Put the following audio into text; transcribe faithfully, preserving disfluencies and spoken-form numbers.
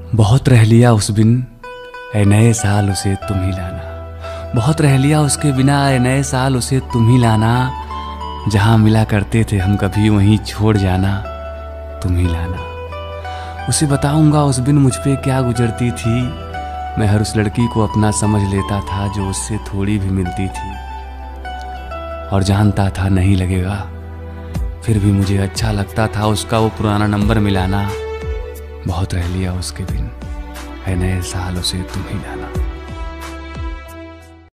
बहुत रह लिया उस बिन ऐ नए साल उसे तुम ही लाना। बहुत रह लिया उसके बिना ऐ नए साल उसे तुम ही लाना। जहाँ मिला करते थे हम कभी वहीं छोड़ जाना तुम ही लाना। उसे बताऊंगा उस बिन मुझ पे क्या गुजरती थी। मैं हर उस लड़की को अपना समझ लेता था जो उससे थोड़ी भी मिलती थी। और जानता था नहीं लगेगा, फिर भी मुझे अच्छा लगता था उसका वो पुराना नंबर मिलाना। बहुत रह लिया उसके बिन ऐ नए साल उसे तुम ही लाना।